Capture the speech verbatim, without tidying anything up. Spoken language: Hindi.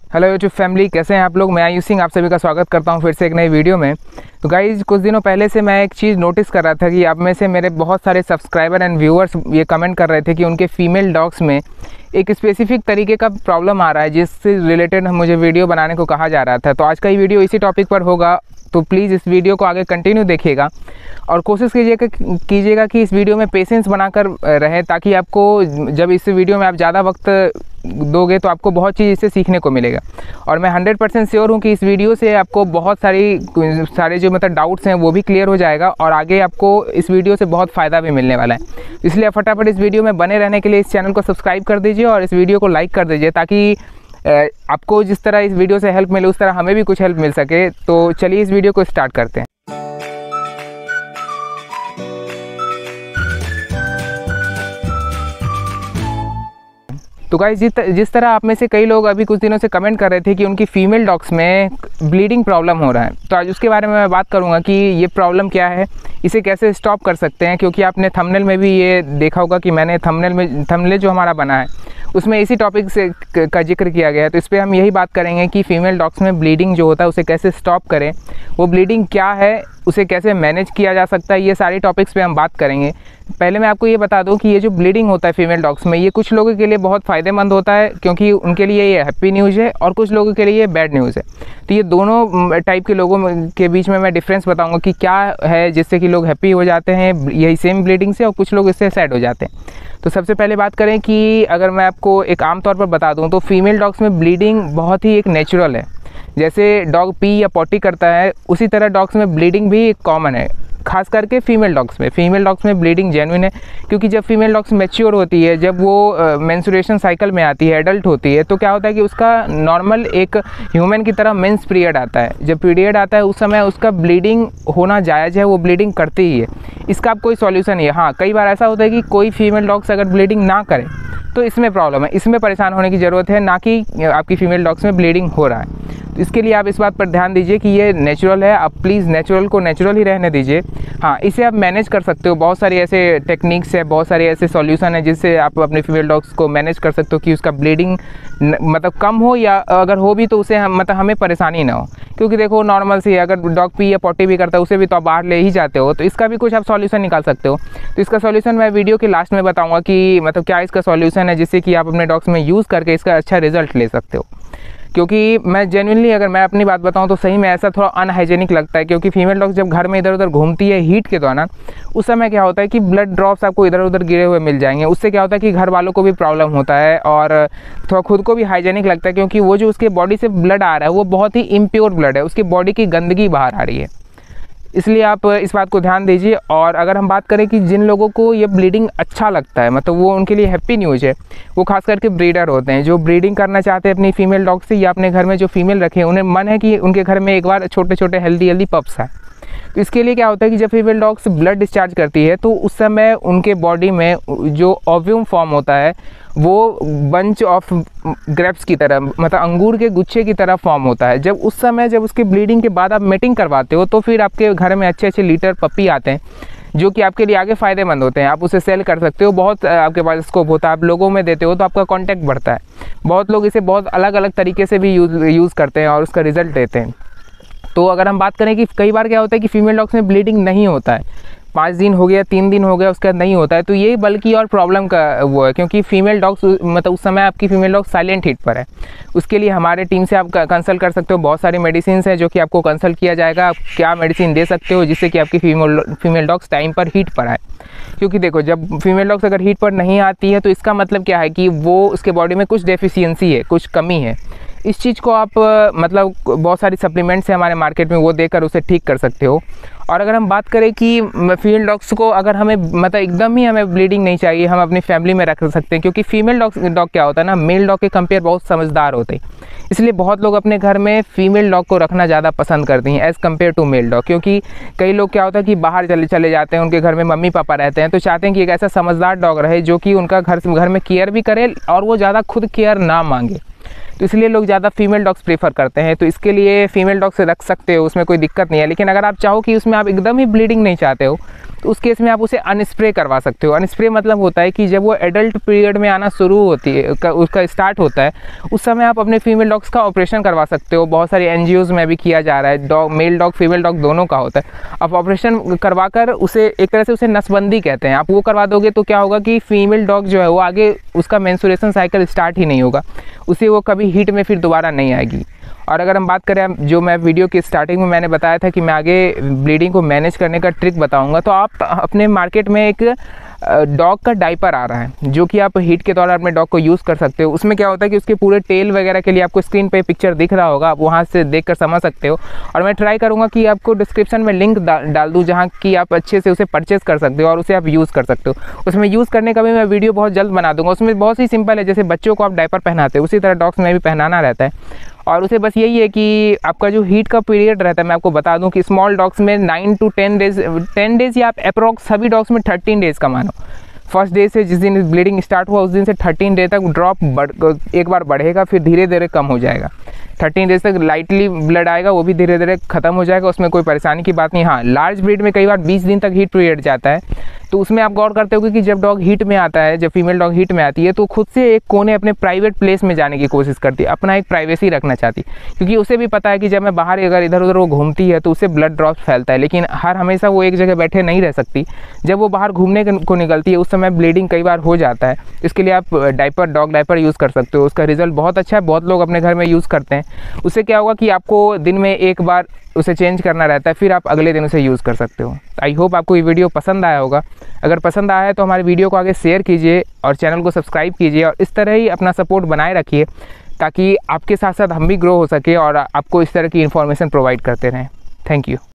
हेलो यूट्यूब फैमिली, कैसे हैं आप लोग। मैं आयुष सिंह आप सभी का स्वागत करता हूं फिर से एक नई वीडियो में। तो गाइज, कुछ दिनों पहले से मैं एक चीज़ नोटिस कर रहा था कि आप में से मेरे बहुत सारे सब्सक्राइबर एंड व्यूअर्स ये कमेंट कर रहे थे कि उनके फीमेल डॉग्स में एक स्पेसिफिक तरीके का प्रॉब्लम आ रहा है, जिससे रिलेटेड मुझे वीडियो बनाने को कहा जा रहा था। तो आज का ये वीडियो इसी टॉपिक पर होगा, तो प्लीज़ इस वीडियो को आगे कंटिन्यू देखिएगा और कोशिश कीजिएगा कीजिएगा कि इस वीडियो में पेशेंस बनाकर रहें, ताकि आपको जब इस वीडियो में आप ज़्यादा वक्त दोगे तो आपको बहुत चीज़ इससे सीखने को मिलेगा। और मैं हंड्रेड परसेंट श्योर हूँ कि इस वीडियो से आपको बहुत सारी सारे जो मतलब डाउट्स हैं वो भी क्लियर हो जाएगा और आगे आपको इस वीडियो से बहुत फ़ायदा भी मिलने वाला है। इसलिए आप फटाफट इस वीडियो में बने रहने के लिए इस चैनल को सब्सक्राइब कर दीजिए और इस वीडियो को लाइक कर दीजिए, ताकि आपको जिस तरह इस वीडियो से हेल्प मिले उस तरह हमें भी कुछ हेल्प मिल सके। तो चलिए इस वीडियो को स्टार्ट करते हैं। तो गाइस, जिस जिस तरह आप में से कई लोग अभी कुछ दिनों से कमेंट कर रहे थे कि उनकी फीमेल डॉग्स में ब्लीडिंग प्रॉब्लम हो रहा है, तो आज उसके बारे में मैं बात करूंगा कि ये प्रॉब्लम क्या है, इसे कैसे स्टॉप कर सकते हैं। क्योंकि आपने थंबनेल में भी ये देखा होगा कि मैंने थंबनेल में थंबनेल जो हमारा बना है उसमें इसी टॉपिक से का जिक्र किया गया है। तो इस पर हम यही बात करेंगे कि फ़ीमेल डॉग्स में ब्लीडिंग जो होता है उसे कैसे स्टॉप करें, वो ब्लीडिंग क्या है, उसे कैसे मैनेज किया जा सकता है, ये सारी टॉपिक्स पे हम बात करेंगे। पहले मैं आपको ये बता दूं कि ये जो ब्लीडिंग होता है फीमेल डॉग्स में, ये कुछ लोगों के लिए बहुत फ़ायदेमंद होता है, क्योंकि उनके लिए ये हैप्पी न्यूज़ है और कुछ लोगों के लिए ये बैड न्यूज़ है। तो ये दोनों टाइप के लोगों के बीच में मैं डिफरेंस बताऊंगा कि क्या है जिससे कि लोग हैप्पी हो जाते हैं यही सेम ब्लीडिंग से, और कुछ लोग इससे सैड हो जाते हैं। तो सबसे पहले बात करें कि अगर मैं आपको एक आम तौर पर बता दूं तो फीमेल डॉग्स में ब्लीडिंग बहुत ही एक नेचुरल है। जैसे डॉग पी या पॉटी करता है, उसी तरह डॉग्स में ब्लीडिंग भी एक कॉमन है, खास करके फीमेल डॉग्स में। फीमेल डॉग्स में ब्लीडिंग जेन्युइन है, क्योंकि जब फीमेल डॉग्स मैच्योर होती है, जब वो मेंस्ट्रुएशन साइकिल में आती है, एडल्ट होती है, तो क्या होता है कि उसका नॉर्मल एक ह्यूमन की तरह मेंस पीरियड आता है। जब पीरियड आता है उस समय उसका ब्लीडिंग होना जायज़ है, वो ब्लीडिंग करती ही है। इसका अब कोई सॉल्यूशन नहीं है। हाँ, कई बार ऐसा होता है कि कोई फीमेल डॉग्स अगर ब्लीडिंग ना करे तो इसमें प्रॉब्लम है, इसमें परेशान होने की ज़रूरत है, ना कि आपकी फीमेल डॉग्स में ब्लीडिंग हो रहा है। तो इसके लिए आप इस बात पर ध्यान दीजिए कि ये नेचुरल है। आप प्लीज़ नेचुरल को नेचुरल ही रहने दीजिए। हाँ, इसे आप मैनेज कर सकते हो, बहुत सारी ऐसे टेक्निक्स है, बहुत सारे ऐसे सॉल्यूशन है जिससे आप अपने फीमेल डॉग्स को मैनेज कर सकते हो कि उसका ब्लीडिंग मतलब कम हो, या अगर हो भी तो उसे हम मतलब हमें परेशानी ना हो। क्योंकि देखो, नॉर्मल सी अगर डॉग पी या पॉटी भी करता है उसे भी तो आप बाहर ले ही जाते हो, तो इसका भी कुछ आप सॉल्यूशन निकाल सकते हो। तो इसका सॉल्यूशन मैं वीडियो के लास्ट में बताऊंगा कि मतलब क्या इसका सॉल्यूशन है, जिससे कि आप अपने डॉग्स में यूज़ करके इसका अच्छा रिजल्ट ले सकते हो। क्योंकि मैं जेन्युइनली अगर मैं अपनी बात बताऊं तो सही में ऐसा थोड़ा अनहाइजेनिक लगता है, क्योंकि फीमेल डॉग्स जब घर में इधर उधर घूमती है हीट के दौरान, उस समय क्या होता है कि ब्लड ड्रॉप्स आपको इधर उधर गिरे हुए मिल जाएंगे। उससे क्या होता है कि घर वालों को भी प्रॉब्लम होता है और थोड़ा खुद को भी हाइजेनिक लगता है, क्योंकि वो जो उसके बॉडी से ब्लड आ रहा है वो बहुत ही इम्प्योर ब्लड है, उसकी बॉडी की गंदगी बाहर आ रही है। इसलिए आप इस बात को ध्यान दीजिए। और अगर हम बात करें कि जिन लोगों को ये ब्लीडिंग अच्छा लगता है, मतलब वो उनके लिए हैप्पी न्यूज़ है, वो खास करके ब्रीडर होते हैं जो ब्रीडिंग करना चाहते हैं अपनी फीमेल डॉग से, या अपने घर में जो फीमेल रखे हैं उन्हें मन है कि उनके घर में एक बार छोटे छोटे हेल्दी हेल्दी पप्स आए। तो इसके लिए क्या होता है कि जब फीमेल डॉग्स ब्लड डिस्चार्ज करती है तो उस समय उनके बॉडी में जो ओव्यूम फॉर्म होता है वो बंच ऑफ ग्रेप्स की तरह, मतलब अंगूर के गुच्छे की तरह फॉर्म होता है। जब उस समय जब उसकी ब्लीडिंग के बाद आप मेटिंग करवाते हो तो फिर आपके घर में अच्छे अच्छे लीटर पपी आते हैं, जो कि आपके लिए आगे फ़ायदेमंद होते हैं। आप उसे सेल कर सकते हो, बहुत आपके पास स्कोप होता है, आप लोगों में देते हो तो आपका कॉन्टैक्ट बढ़ता है। बहुत लोग इसे बहुत अलग अलग तरीके से भी यूज़ यूज़ करते हैं और उसका रिज़ल्ट देते हैं। तो अगर हम बात करें कि कई बार क्या होता है कि फीमेल डॉग्स में ब्लीडिंग नहीं होता है, पाँच दिन हो गया, तीन दिन हो गया, उसके बाद नहीं होता है, तो ये बल्कि और प्रॉब्लम का वो है, क्योंकि फीमेल डॉग्स मतलब उस समय आपकी फीमेल डॉग साइलेंट हीट पर है। उसके लिए हमारे टीम से आप कंसल्ट कर सकते हो। बहुत सारी मेडिसिन है जो कि आपको कंसल्ट किया जाएगा, आप क्या मेडिसिन दे सकते हो जिससे कि आपकी फीमेल फीमेल डॉग्स टाइम पर हीट पर आए। क्योंकि देखो, जब फीमेल डॉग्स अगर हीट पर नहीं आती है तो इसका मतलब क्या है कि वो उसके बॉडी में कुछ डेफिशिएंसी है, कुछ कमी है। इस चीज़ को आप मतलब बहुत सारी सप्लीमेंट्स हैं हमारे मार्केट में, वो देकर उसे ठीक कर सकते हो। और अगर हम बात करें कि फीमेल डॉग्स को अगर हमें मतलब एकदम ही हमें ब्लीडिंग नहीं चाहिए, हम अपनी फैमिली में रख सकते हैं, क्योंकि फीमेल डॉग डॉग क्या होता है ना, मेल डॉग के कंपेयर बहुत समझदार होते हैं। इसलिए बहुत लोग अपने घर में फीमेल डॉग को रखना ज़्यादा पसंद करती हैं as compare to male dog. क्योंकि कई लोग क्या होता है कि बाहर चले चले जाते हैं, उनके घर में मम्मी पापा रहते हैं, तो चाहते हैं कि एक ऐसा समझदार डॉग रहे जो कि उनका घर घर में केयर भी करे और वो ज़्यादा खुद केयर ना मांगे। तो इसलिए लोग ज़्यादा फीमेल डॉग्स प्रेफर करते हैं। तो इसके लिए फीमेल डॉग से रख सकते हो, उसमें कोई दिक्कत नहीं है। लेकिन अगर आप चाहो कि उसमें आप एकदम ही ब्लीडिंग नहीं चाहते हो तो उस केस में आप उसे अनस्प्रे करवा सकते हो। अनस्प्रे मतलब होता है कि जब वो एडल्ट पीरियड में आना शुरू होती है, उसका स्टार्ट होता है, उस समय आप अपने फीमेल डॉग्स का ऑपरेशन करवा सकते हो। बहुत सारी एनजीओज़ में भी किया जा रहा है, dog male dog female dog दोनों का होता है। आप ऑपरेशन करवा कर उसे एक तरह से उसे नसबंदी कहते हैं, आप वो करवा दोगे तो क्या होगा कि फीमेल डॉग जो है वो आगे उसका मेंस्ट्रुएशन साइकिल स्टार्ट ही नहीं होगा, उसे वो कभी हीट में फिर दोबारा नहीं आएगी। और अगर हम बात करें, जो मैं वीडियो की स्टार्टिंग में मैंने बताया था कि मैं आगे ब्लीडिंग को मैनेज करने का ट्रिक बताऊंगा, तो आप अपने मार्केट में एक डॉग का डाइपर आ रहा है जो कि आप हीट के दौरान अपने डॉग को यूज़ कर सकते हो। उसमें क्या होता है कि उसके पूरे टेल वगैरह के लिए आपको स्क्रीन पे पिक्चर दिख रहा होगा, आप वहाँ से देख कर समझ सकते हो। और मैं ट्राई करूँगा कि आपको डिस्क्रिप्शन में लिंक डाल दूँ जहाँ कि आप अच्छे से उसे परचेज़ कर सकते हो और उसे आप यूज़ कर सकते हो। उसमें यूज़ करने का भी मैं वीडियो बहुत जल्द बना दूँगा। उसमें बहुत ही सिंपल है, जैसे बच्चों को आप डाइपर पहनाते हो उसी तरह डॉग्स में भी पहनाना रहता है। और उसे बस यही है कि आपका जो हीट का पीरियड रहता है, मैं आपको बता दूं कि स्मॉल डॉग्स में nine to ten days ten days या आप अप्रॉक्स सभी डॉग्स में थर्टीन डेज का मानो। फर्स्ट डे से जिस दिन ब्लीडिंग स्टार्ट हुआ उस दिन से थर्टीन डे तक ड्रॉप बढ़ एक बार बढ़ेगा, फिर धीरे धीरे कम हो जाएगा। थर्टीन डेज तक लाइटली ब्लड आएगा, वो भी धीरे धीरे ख़त्म हो जाएगा, उसमें कोई परेशानी की बात नहीं। हाँ, लार्ज ब्रीड में कई बार बीस दिन तक हीट पीरियड जाता है, तो उसमें आप गौर करते हो कि जब डॉग हीट में आता है, जब फीमेल डॉग हीट में आती है तो खुद से एक कोने अपने प्राइवेट प्लेस में जाने की कोशिश करती है, अपना एक प्राइवेसी रखना चाहती है, क्योंकि उसे भी पता है कि जब मैं बाहर अगर इधर उधर वो घूमती है तो उससे ब्लड ड्रॉप फैलता है। लेकिन हर हमेशा वो एक जगह बैठे नहीं रह सकती, जब वो बाहर घूमने को निकलती है उस समय ब्लीडिंग कई बार हो जाता है। इसके लिए आप डाइपर डॉग डाइपर यूज़ कर सकते हो, उसका रिजल्ट बहुत अच्छा है, बहुत लोग अपने घर में यूज़ करते हैं। उससे क्या होगा कि आपको दिन में एक बार उसे चेंज करना रहता है, फिर आप अगले दिन उसे यूज़ कर सकते हो। आई होप आपको ये वीडियो पसंद आया होगा। अगर पसंद आया है तो हमारे वीडियो को आगे शेयर कीजिए और चैनल को सब्सक्राइब कीजिए और इस तरह ही अपना सपोर्ट बनाए रखिए, ताकि आपके साथ साथ हम भी ग्रो हो सके और आपको इस तरह की इन्फॉर्मेशन प्रोवाइड करते रहें। Thank you.